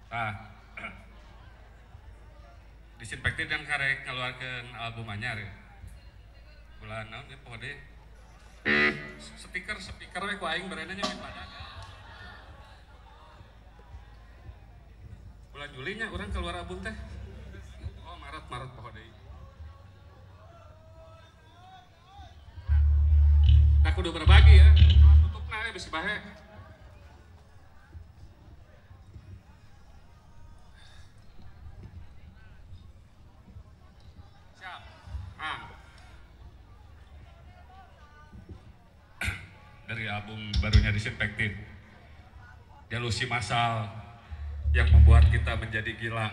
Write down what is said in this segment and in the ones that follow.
Nah, DISINFECTED yang karek ngeluarkeun album anyar ya. Bulan naon ya pokoknya speaker we ku aing berenanya di Bandung. Bulan Juli nya urang keluar album teh. Oh, Maret pokoknya. Nah, kudu berbagi ya. Tutupna ya bisi bahe. Siap. Dari album barunya DISINFECTED, delusi massal yang membuat kita menjadi gila,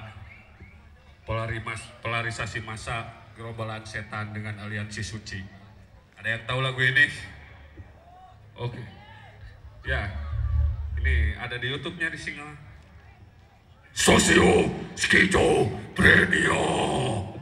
polarisasi massa, gerombolan setan dengan aliansi suci. Ada yang tahu lagu ini? Oke. Ya, ini ada di YouTube-nya di single Sosioskizofrenia.